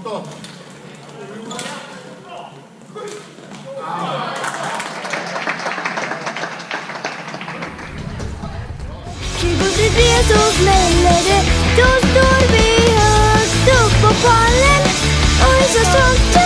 Stopp. Så smäller det, då står vi högt upp på pallen och är så stolta.